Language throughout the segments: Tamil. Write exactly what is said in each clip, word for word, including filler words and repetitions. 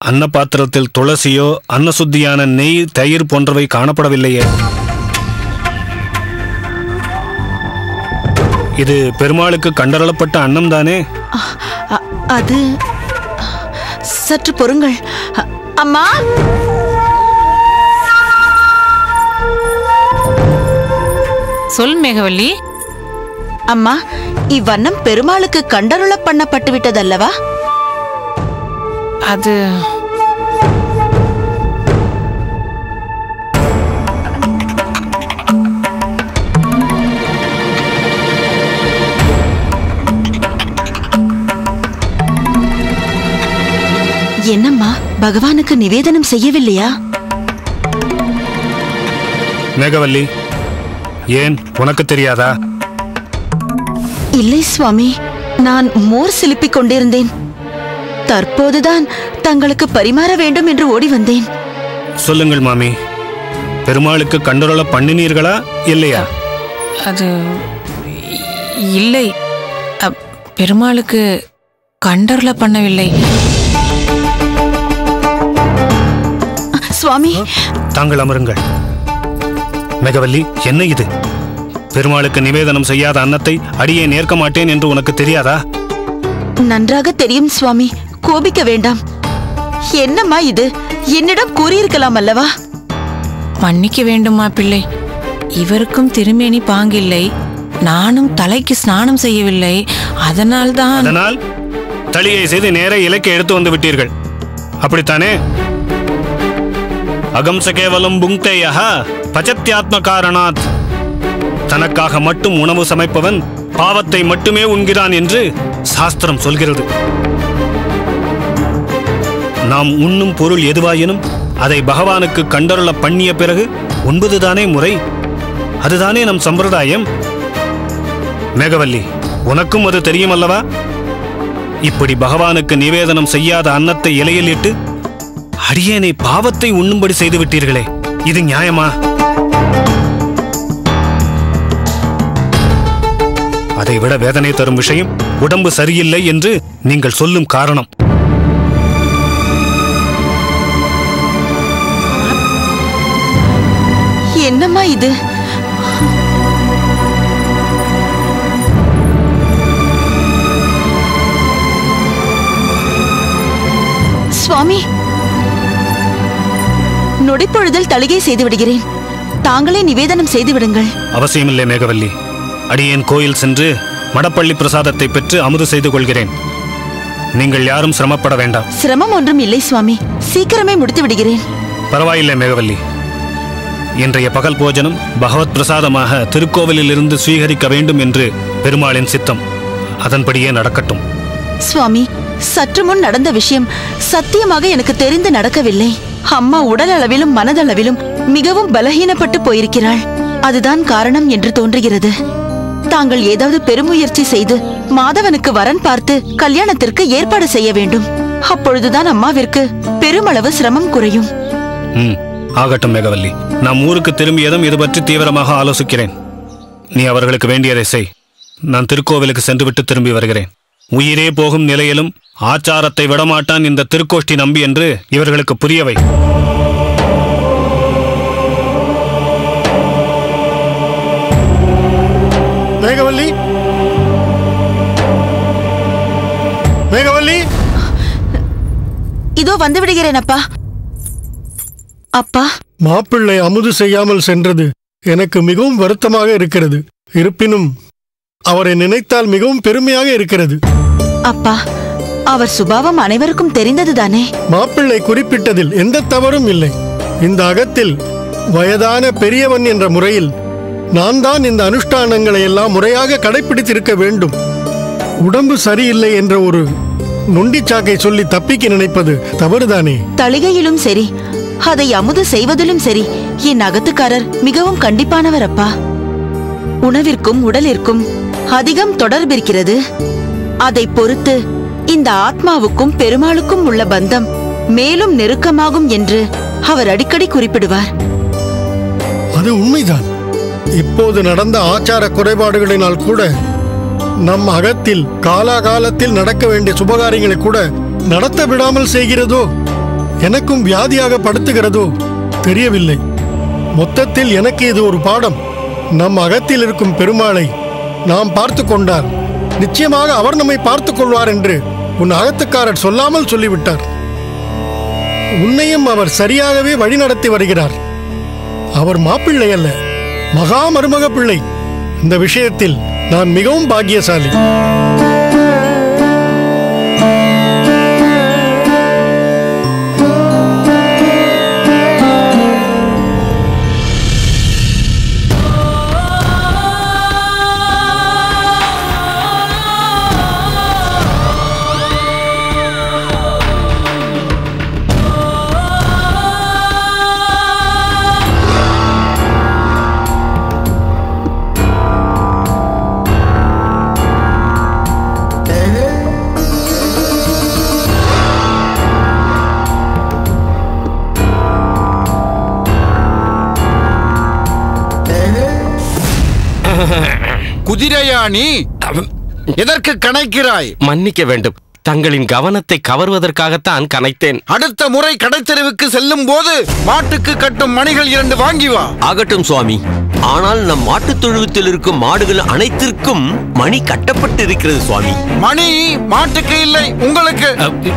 அன்ன பாத்திரத்தில் துளசியோ அன்னசுத்தியான நெய் தயிர் போன்றவை காணப்படவில்லையே. இது பெருமாளுக்கு கண்டறளப்பட்ட அன்னம் தானே? அது சற்று பொறுங்கள் அம்மா. சொல் மேகவல்லி. அம்மா, இவ்வண்ணம் பெருமாளுக்கு கண்டருள பண்ணப்பட்டு விட்டதல்லவா? அது என்னம்மா, பகவானுக்கு நிவேதனம் செய்யவில்லையா? மேகவல்லி, ஏன் உனக்கு தெரியாதா? இல்லை சுவாமி, நான் மோர் சிலுப்பிக் கொண்டிருந்தேன். தற்போதுதான் தங்களுக்கு பரிமாற வேண்டும் என்று ஓடி வந்தேன். சொல்லுங்கள் மாமி, பெருமாளுக்கு கண்டருள பண்ணினீர்களா இல்லையா? அது இல்லை, பெருமாளுக்கு கண்டருள பண்ணவில்லை. சுவாமி, தாங்கள் அமருங்கள். மேகவல்லி, என்ன இது? பெருமாளுக்கு நிவேதனம் செய்யாத அன்னத்தை அடியே நேர்க்க மாட்டேன் என்று உனக்கு தெரியாதா? நன்றாக தெரியும் சுவாமி, கோபிக்க வேண்டாம். என்னம்மா இது? என்னிடம் கூறியிருக்கலாம் அல்லவா? மன்னிக்க வேண்டுமா பிள்ளை, இவருக்கும் திருமேனி பாங்கில்லை, நானும் தலைக்கு ஸ்நானம் செய்யவில்லை, அதனால்தான். அதனால் தளியை செய்து நேர இலக்கை எடுத்து வந்து விட்டீர்கள், அப்படித்தானே? அகம்ச கேவலம் புங்க்தேயா பச்சத்யாத்ம காரணாத். தனக்காக மட்டும் உணவு சமைப்பவன் பாவத்தை மட்டுமே உண்கிறான் என்று சாஸ்திரம் சொல்கிறது. நாம் உண்ணும் பொருள் எதுவாயினும் அதை பகவானுக்கு கண்டருள பண்ணிய பிறகு உண்பதுதானே முறை, அதுதானே நம் சம்பிரதாயம். மேகவல்லி, உனக்கும் அது தெரியும் அல்லவா? இப்படி பகவானுக்கு நிவேதனம் செய்யாத அன்னத்தை இலையில் இட்டு அடியேனை பாவத்தை உண்ணும்படி செய்து விட்டீர்களே, இது நியாயமா? அதைவிட வேதனை தரும் விஷயம் உடம்பு சரியில்லை என்று நீங்கள் சொல்லும் காரணம். என்னம்மா இது? சுவாமி, நொடிப்பொழுதில் தளிகை செய்து விடுகிறேன். தாங்களே நிவேதனம் செய்து விடுங்கள். அவசியமில்லை மேகவல்லி, அடியேன் கோயில் சென்று மடப்பள்ளி பிரசாதத்தை பெற்று அமுது செய்து கொள்கிறேன். நீங்கள் யாரும் சிரமப்பட வேண்டாம். சிரமம் ஒன்றும் இல்லை சுவாமி, சீக்கிரமே முடித்து விடுகிறேன். பரவாயில்லை மேகவல்லி, இன்றைய பகல் போஜனம் பகவத் பிரசாதமாக திருக்கோவிலில் இருந்து ஸ்வீகரிக்க வேண்டும் என்று பெருமாளின் சித்தம், அதன்படியே நடக்கட்டும். சுவாமி, சற்று முன் நடந்த விஷயம் சத்தியமாக எனக்கு தெரிந்து நடக்கவில்லை. அம்மா உடல் அளவிலும் மனதளவிலும் மிகவும் பலகீனப்பட்டு போயிருக்கிறாள். அதுதான் காரணம் என்று தோன்றுகிறது. தாங்கள் ஏதாவது பெருமுயற்சி செய்து மாதவனுக்கு வரன் பார்த்து கல்யாணத்திற்கு ஏற்பாடு செய்ய வேண்டும். அப்பொழுதுதான் அம்மாவிற்கு பெருமளவு சிரமம் குறையும். ம், ஆகட்டும் மேகவல்லி, நாம் ஊருக்கு திரும்பியதும் இது பற்றி தீவிரமாக ஆலோசிக்கிறேன். நீ அவர்களுக்கு வேண்டியதை செய். நான் திருக்கோவிலுக்கு சென்றுவிட்டு திரும்பி வருகிறேன். உயிரே போகும் நிலையிலும் ஆச்சாரத்தை விடமாட்டான் இந்த திருக்கோஷ்டி நம்பி என்று இவர்களுக்கு புரியவை. மேகவல்லி, மேகவல்லி, இதோ வந்து விடுகிறேன் அப்பா. அப்பா, மாப்பிள்ளை அமுது செய்யாமல் சென்றது எனக்கு மிகவும் வருத்தமாக இருக்கிறது. இருப்பினும் அவரை நினைத்தால் மிகவும் பெருமையாக இருக்கிறது. அப்பா, அவர் சுபாவம் அனைவருக்கும் தெரிந்ததுதானே? மாப்பிள்ளை குறிப்பிட்டதில் எந்த தவறும் இல்லை. இந்த அகத்தில் வயதான பெரியவன் என்ற முறையில் நான் தான் இந்த அனுஷ்டானங்களை எல்லாம் முறையாக கடைபிடித்திருக்க வேண்டும். உடம்பு சரியில்லை என்ற ஒரு நொண்டிச்சாக்கை சொல்லி தப்பிக்க நினைப்பது தவறுதானே? தளிகையிலும் சரி, அதை அமுது செய்வதிலும் சரி, என் அகத்துக்காரர் மிகவும் கண்டிப்பானவர் அப்பா. உணவிற்கும் உடலிற்கும் அதிகம் தொடர்பிருக்கிறது. அதை பொறுத்து இந்த ஆத்மாவுக்கும் பெருமாளுக்கும் உள்ள பந்தம் மேலும் நெருக்கமாகும் என்று அவர் அடிக்கடி குறிப்பிடுவார். அது உண்மைதான். இப்போது நடந்த ஆச்சார குறைபாடுகளினால் கூட நம் அகத்தில் காலாகாலத்தில் நடக்க வேண்டிய சுபகாரியங்களை கூட நடத்த விடாமல் செய்கிறதோ? எனக்கும் வியாதியாக படுத்துகிறதோ தெரியவில்லை. மொத்தத்தில் எனக்கு இது ஒரு பாடம். நம் அகத்தில் இருக்கும் பெருமாளை நாம் பார்த்து கொண்டால் நிச்சயமாக அவர் நம்மை பார்த்து கொள்வார் என்று உன் அகத்துக்காரர் சொல்லாமல் சொல்லிவிட்டார். உன்னையும் அவர் சரியாகவே வழிநடத்தி வருகிறார். அவர் மாப்பிள்ளை அல்ல, மகா மருமக பிள்ளை. இந்த விஷயத்தில் நான் மிகவும் பாக்கியசாலி. குதிரையாணி, எதற்கு கணைக்கிறாய்? மன்னிக்க வேண்டும், தங்களின் கவனத்தை கவர்வதற்காகத்தான் கனைத்தேன். அடுத்த முறை கடைத்தெருவுக்கு செல்லும் போது மாட்டுக்கு கட்டும் மணிகள் இரண்டு வாங்கி வா. ஆகட்டும் சுவாமி. ஆனால் நம் மாட்டுத் தொழுவத்தில் இருக்கும் மாடுகள் அனைத்திற்கும் மணி கட்டப்பட்டு இருக்கிறது சுவாமி. மணி மாட்டுக்கு இல்லை, உங்களுக்கு.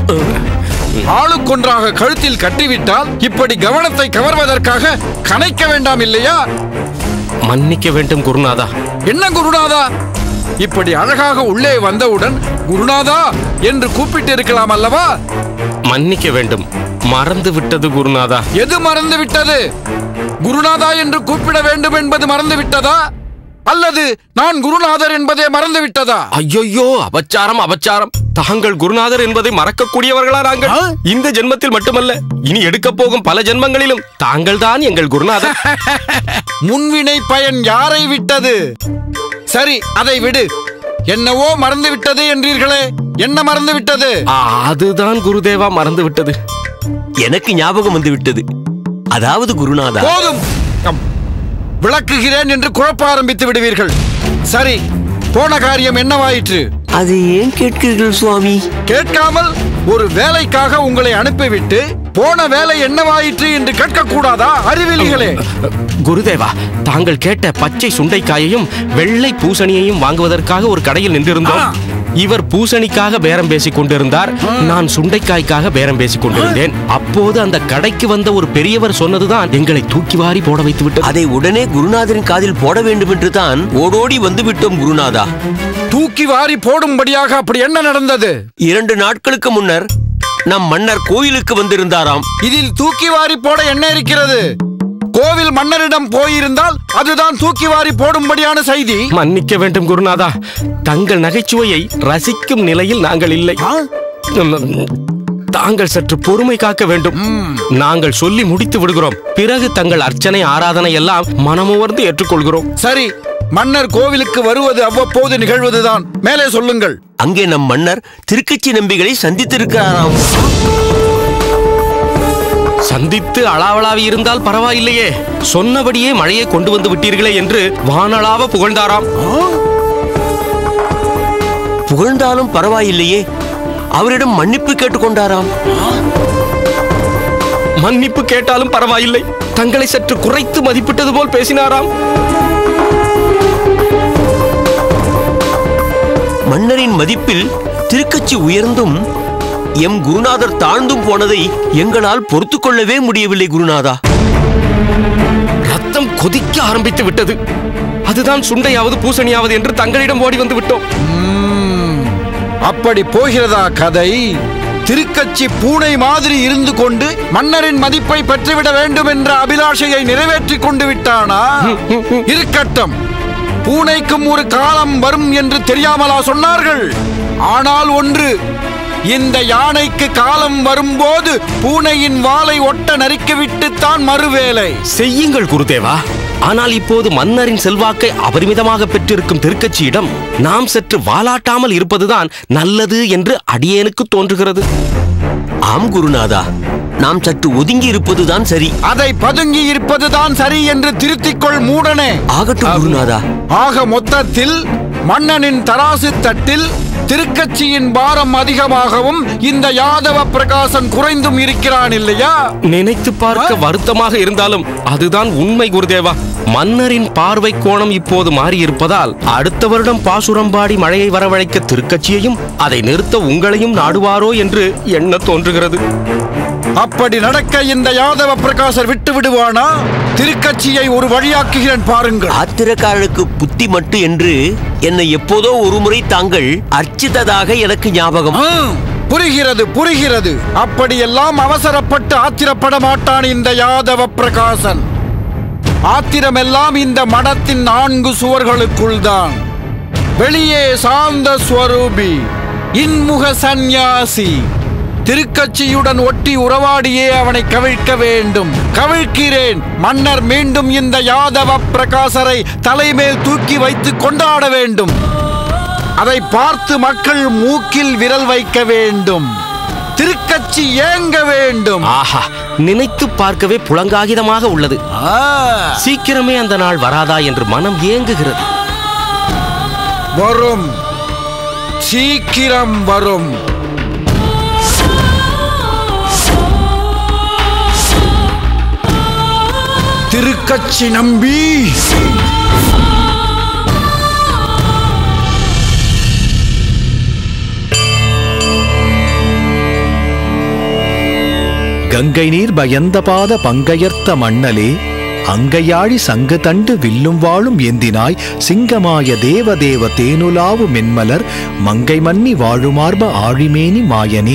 ஆளுக்கொன்றாக கழுத்தில் கட்டிவிட்டால் இப்படி கவனத்தை கவர்வதற்காக கணைக்க வேண்டாம் இல்லையா? மன்னிக்க வேண்டும் குருநாதா. என்ன குருநாதா? இப்படி அழகாக உள்ளே வந்தவுடன் குருநாதா என்று கூப்பிட்டு இருக்கலாம் அல்லவா? மன்னிக்க வேண்டும், மறந்து விட்டது குருநாதா. எது மறந்து விட்டது? குருநாதா என்று கூப்பிட வேண்டும் என்பது மறந்து விட்டதா, அல்லது நான் குருநாதர் என்பதே மறந்து விட்டதா? ஐயோ, அபச்சாரம் அபச்சாரம். தாங்கள் குருநாதர் என்பதை மறக்கக்கூடியவர்களா நாங்கள்? இந்த ஜென்மத்தில் மட்டுமல்ல, இனி எடுக்க போகும் பல ஜென்மங்களிலும் தாங்கள் தான் எங்கள் குருநாதர். முன்வினை பயன் யாரை விட்டது? சரி, அதை விடு. என்னவோ மறந்து விட்டது என்றீர்களே, என்ன மறந்து விட்டது? அதுதான் குருதேவா மறந்து விட்டது. எனக்கு ஞாபகம் வந்து விட்டது. அதாவது குருநாதா, போதும், விளக்குகிறேன் என்று குழப்ப ஆரம்பித்து விடுவீர்கள். சரி, போன காரியம் என்னவாயிற்று? அதை ஏன் கேட்கிறீர்கள் சுவாமி? கேட்காமல் ஒரு வேலைக்காக உங்களை அனுப்பிவிட்டு போன வேலை என்னவாயிற்று என்று கேட்கக்கூடாதா? அறிவிலிகளே. குருதேவா, தாங்கள் கேட்ட பச்சை சுண்டைக்காயையும் வெள்ளை பூசணியையும் வாங்குவதற்காக ஒரு கடையில் நின்றிருந்தோம். இவர் பூசணிக்காக பேரம் பேசிக் கொண்டிருந்தார், நான் சுண்டைக்காய்க்காக பேரம் பேசிக் கொண்டிருந்தேன். அப்போது அந்த கடைக்கு வந்த ஒரு பெரியவர் சொன்னதுதான் எங்களை தூக்கி வாரி போட வைத்து விட்டது. அதை உடனே குருநாதரின் காதில் போட வேண்டும் என்று தான் ஓடோடி வந்து விட்டோம் குருநாதா. தூக்கி வாரி போடும்படியாக அப்படி என்ன நடந்தது? இரண்டு நாட்களுக்கு முன்னர் நம் மன்னர் கோயிலுக்கு வந்திருந்தாராம். இதில் தூக்கி வாரி போட என்ன இருக்கிறது? கோவில் மன்னரிடம் போயிருந்தால் அதுதான் தூக்கி வாரி போடும்படியான செய்தி. மன்னிக்க வேண்டும் குருநாதா, தங்கள் நகைச்சுவையை ரசிக்கும் நிலையில் நாங்கள் இல்லை. தாங்கள் சற்று பொறுமை காக்க வேண்டும். நாங்கள் சொல்லி முடித்து விடுகிறோம். பிறகு தங்கள் அர்ச்சனை ஆராதனை எல்லாம் மனமுவர்ந்து ஏற்றுக்கொள்கிறோம். சரி, மன்னர் கோவிலுக்கு வருவது அவ்வப்போது நிகழ்வதுதான். மேலே சொல்லுங்கள். அங்கே நம் மன்னர் திருக்கச்சி நம்பிகளை சந்தித்திருக்கிறாராம். சந்தித்து அளவளாவி இருந்தால் பரவாயில்லையே, சொன்னபடியே மழையை கொண்டு வந்து விட்டீர்களே என்று வானளாவ புகழ்ந்தாராம். புகழ்ந்தாலும் பரவாயில்லையே, அவரிடம் மன்னிப்பு கேட்டுக்கொண்டாராம். மன்னிப்பு கேட்டாலும் பரவாயில்லை, தங்களை சற்று குறைத்து மதிப்பிட்டது போல் பேசினாராம். மன்னரின் மதிப்பில் திருக்கச்சி உயர்ந்தும் எம் குருநாதர் தாழ்ந்தும் போனதை எங்களால் பொறுத்து கொள்ளவே முடியவில்லை குருநாதா. ரத்தம் கொதிக்க ஆரம்பித்து விட்டது. அதுதான் சுண்டையாவது பூசணியாவது என்று தங்களிடம் ஓடி வந்து விட்டோம். அப்படி போகிறதா கதை? திருக்கச்சி பூனை மாதிரி இருந்து கொண்டு மன்னரின் மதிப்பை பெற்றுவிட வேண்டும் என்ற அபிலாஷையை நிறைவேற்றி கொண்டு விட்டானா? இருக்கட்டும், பூனைக்கும் ஒரு காலம் வரும் என்று தெரியாமலா சொன்னார்கள்? ஆனால் ஒன்று, இந்த யானைக்கு காலம் வரும்போது பூனையின் வாலை ஒட்ட நறுக்கிவிட்டுத்தான் மறுவேலை. செய்யுங்கள் குருதேவா. ஆனால் இப்போது மன்னரின் செல்வாக்கை அபரிமிதமாக பெற்றிருக்கும் திருக்கச்சியிடம் நாம் சற்று வாலாட்டாமல் இருப்பதுதான் நல்லது என்று அடியேனுக்கு தோன்றுகிறது. ஆம் குருநாதா, நாம் சற்று ஒதுங்கி இருப்பதுதான் சரி. அதை பதுங்கி இருப்பதுதான் சரி என்று திருத்திக்கொள் மூடனே. ஆகட்டும் குருநாதா. ஆக மொத்தத்தில் மன்னனின் தராசு தட்டில் திருக்கட்சியின் பாரம் அதிகமாகவும் இந்த யாதவ பிரகாசன் குறைந்தும் இருக்கிறான் இல்லையா? நினைத்து பார்க்க வருத்தமாக இருந்தாலும் அதுதான் உண்மை குருதேவா. மன்னரின் பார்வை கோணம் இப்போது மாறியிருப்பதால் அடுத்த வருடம் பாசுரம்பாடி மழையை வரவழைக்க திருக்கட்சியையும் அதை நிறுத்த உங்களையும் நாடுவாரோ என்று எண்ண தோன்றுகிறது. அப்படி நடக்க இந்த யாதவ பிரகாசர் விட்டு விடுவானா? திருக்கட்சியை ஒரு வழியாக்குகிறேன் பாருங்கள். ஆத்திரக்காரனுக்கு புத்தி மட்டு என்று என்னை எப்போதோ ஒருமுறை தாங்கள் அர்ச்சித்ததாக எனக்கு ஞாபகம். புரிகிறது புரிகிறது. அப்படியெல்லாம் அவசரப்பட்டு ஆத்திரப்பட மாட்டான் இந்த யாதவ பிரகாசன். ஆத்திரமெல்லாம் இந்த மடத்தின் நான்கு சுவர்களுக்குள் தான். வெளியே சாந்த ஸ்வரூபி, இன்முக சந்நியாசி. திருக்கட்சியுடன் ஒட்டி உறவாடியே அவனை கவிழ்க்க வேண்டும். கவிழ்க்கிறேன். மன்னர் மீண்டும் இந்த யாதவ பிரகாசரை தலைமேல் தூக்கி வைத்து கொண்டாட வேண்டும். அதை பார்த்து மக்கள் மூக்கில் விரல் வைக்க வேண்டும். திருக்கட்சி ஏங்க வேண்டும். ஆஹா, நினைத்து பார்க்கவே புலங்காகிதமாக உள்ளது. சீக்கிரமே அந்த நாள் வராதா என்று மனம் ஏங்குகிறது. வரும், சீக்கிரம் வரும். திருக்கட்சி நம்பி கங்கை நீர் பயந்த பாத பங்கையர்த்த மண்ணலே அங்கையாழி சங்கு தண்டு வில்லும் வாழும் ஏந்தினாய் சிங்கமாய தேவதேவ தேனுலாவு மென்மலர் மங்கை மன்னி வாழுமார்ப ஆழிமேனி மாயனே.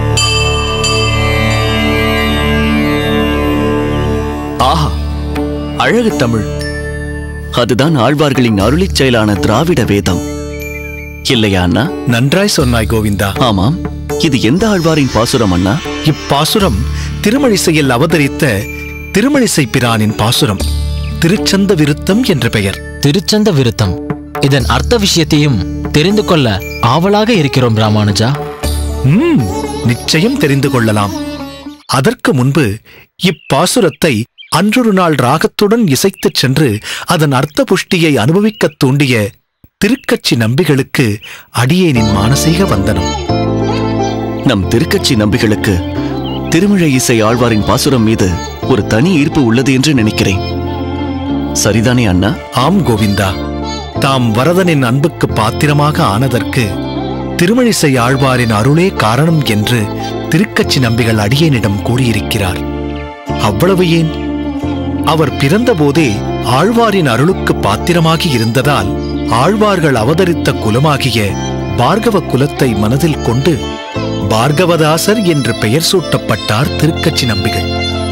ஆஹா, அழகு தமிழ். அதுதான் ஆழ்வார்களின் அருளிச் செயலான திராவிட வேதம் இல்லையா அண்ணா? நன்றாய் சொன்னாய் கோவிந்தா. ஆமாம், இது எந்த ஆழ்வாரின் பாசுரம் அண்ணா? இப்பாசுரம் திருமழிசையில் அவதரித்த திருமழிசை பிரானின் பாசுரம். திருச்சந்த விருத்தம் என்ற பெயர். திருச்சந்த விருத்தம். இதன் அர்த்த விஷயத்தையும் தெரிந்து கொள்ள ஆவலாக இருக்கிறோம் ராமானுஜா. ம், நிச்சயம் தெரிந்து கொள்ளலாம். அதற்கு முன்பு இப்பாசுரத்தை அன்றொரு நாள் ராகத்துடன் இசைத்துச் சென்று அதன் அர்த்த புஷ்டியை அனுபவிக்கத் தூண்டிய திருக்கட்சி நம்பிகளுக்கு அடியேனின் மானசீக வந்தனம். நம் திருக்கட்சி நம்பிகளுக்கு திருமிழை இசை ஆழ்வாரின் பாசுரம் மீது ஒரு தனி ஈர்ப்பு உள்ளது என்று நினைக்கிறேன். சரிதானே அண்ணா? ஆம் கோவிந்தா. தாம் வரதனின் அன்புக்கு பாத்திரமாக ஆனதற்கு திருமழிசை ஆழ்வாரின் அருளே காரணம் என்று திருக்கட்சி நம்பிகள் அடியேனிடம் கூறியிருக்கிறார். அவ்வளவு ஏன், அவர் பிறந்தபோதே ஆழ்வாரின் அருளுக்கு பாத்திரமாகி இருந்ததால் ஆழ்வார்கள் அவதரித்த குலமாகிய பார்கவ குலத்தை மனதில் கொண்டு பார்கவதாசர் என்று பெயர் சூட்டப்பட்டார் திருக்கட்சி நம்பிகள்.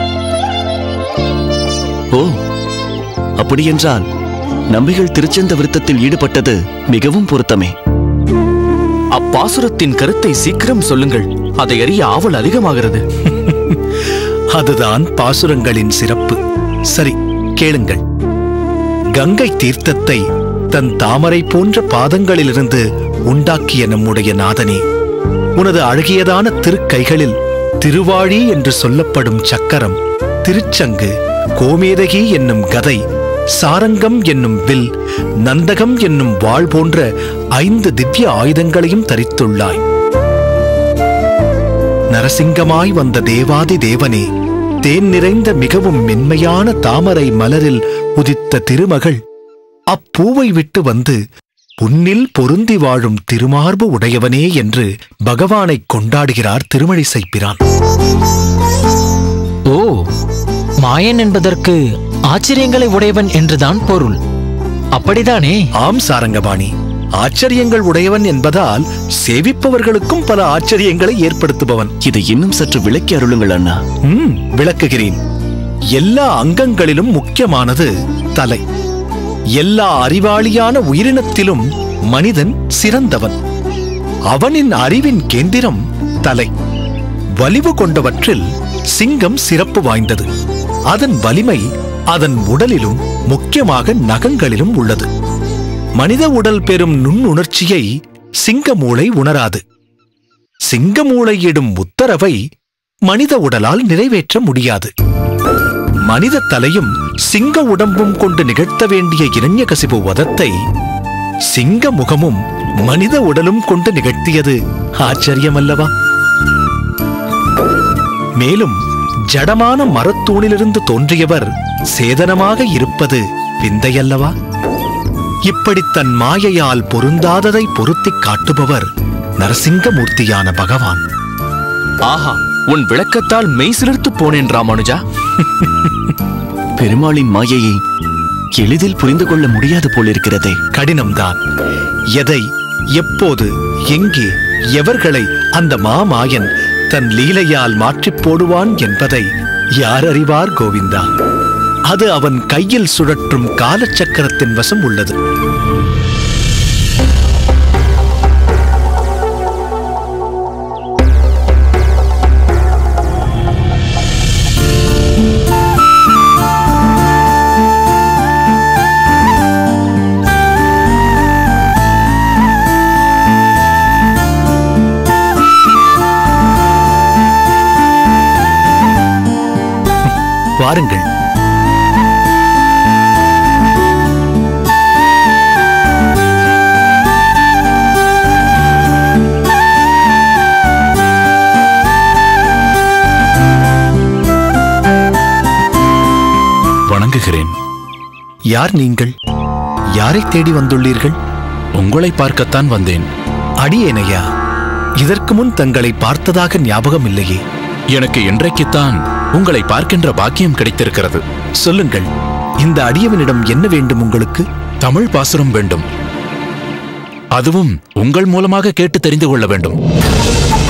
ஓ, அப்படியென்றால் நம்பிகள் திருச்சந்த விருத்தத்தில் ஈடுபட்டது மிகவும் பொருத்தமே. அப்பாசுரத்தின் கருத்தை சீக்கிரம் சொல்லுங்கள், அதை அறிய ஆவல் அதிகமாகிறது. அதுதான் பாசுரங்களின் சிறப்பு. சரி, கேளுங்கள். கங்கை தீர்த்தத்தை தன் தாமரை போன்ற பாதங்களிலிருந்து உண்டாக்கிய நம்முடைய நாதனே, உனது அழகியதான திருக்கைகளில் திருவாழி என்று சொல்லப்படும் சக்கரம், திருச்சங்கு, கோமேதகி என்னும் கதை, சாரங்கம் என்னும் வில், நந்தகம் என்னும் வாள் போன்ற ஐந்து திவ்ய ஆயுதங்களையும் தரித்துள்ளாய். நரசிங்கமாய் வந்த தேவாதி தேவனே, தேன் நிறைந்த மிகவும் மென்மையான தாமரை மலரில் உதித்த திருமகள் அப்பூவை விட்டு வந்து உன்னில் பொருந்தி வாழும் திருமார்பு உடையவனே என்று பகவானை கொண்டாடுகிறார் திருமழிசை பிரான். ஓ, மாயன் என்பதற்கு ஆச்சரியங்களை உடையவன் என்றுதான் பொருள், அப்படிதானே? ஆம் சாரங்கபாணி, ஆச்சரியங்கள் உடையவன் என்பதால் சேவிப்பவர்களுக்கும் பல ஆச்சரியங்களை ஏற்படுத்துபவன். இதை இன்னும் சற்று விளக்கி அருளுங்கள் அண்ணா. ம், விளக்குகிறேன். எல்லா அங்கங்களிலும் முக்கியமானது தலை. எல்லா அறிவாளியான உயிரினத்திலும் மனிதன் சிறந்தவன். அவனின் அறிவின் கேந்திரம் தலை. வலிவு கொண்டவற்றில் சிங்கம் சிறப்பு வாய்ந்தது. அதன் வலிமை அதன் உடலிலும் முக்கியமாக நகங்களிலும் உள்ளது. மனித உடல் பெறும் நுண்ணுணர்ச்சியை சிங்க மூளை உணராது. சிங்க மூளையிடும் உத்தரவை மனித உடலால் நிறைவேற்ற முடியாது. மனித தலையும் சிங்க உடம்பும் கொண்டு நிகழ்த்த வேண்டிய இரண்யகசிபு வதத்தை சிங்க முகமும் மனித உடலும் கொண்டு நிகழ்த்தியது ஆச்சரியமல்லவா? மேலும் ஜடமான மரத்தூணிலிருந்து தோன்றியவர் சேதனமாக இருப்பது விந்தையல்லவா? இப்படி தன் மாயையால் பொருந்தாததை பொருத்திக் காட்டுபவர் நரசிங்கமூர்த்தியான பகவான். ஆஹா, உன் விளக்கத்தால் மெய் சிலிர்த்து போனேன் ராமானுஜா. பெருமாளின் மாயையை எளிதில் புரிந்து கொள்ள முடியாது போலிருக்கிறதே. கடினம்தான். எதை, எப்போது, எங்கே, எவர்களை அந்த மாமாயன் தன் லீலையால் மாற்றிப் போடுவான் என்பதை யார் அறிவார் கோவிந்தா? அது அவன் கையில் சுழற்றும் காலச்சக்கரத்தின் வசம் உள்ளது. வாருங்கள். வணங்குகிறேன். யார் நீங்கள்? யாரை தேடி வந்துள்ளீர்கள்? உங்களை பார்க்கத்தான் வந்தேன். அடியேனையா? இதற்கு முன் தங்களை பார்த்ததாக ஞாபகம் இல்லையே. எனக்கு இன்றைக்குத்தான் உங்களை பார்க்கின்ற பாக்கியம் கிடைத்திருக்கிறது. சொல்லுங்கள், இந்த அடியவனிடம் என்ன வேண்டும் உங்களுக்கு? தமிழ் பாசுரம் வேண்டும். அதுவும் உங்கள் மூலமாக கேட்டு தெரிந்து கொள்ள வேண்டும்.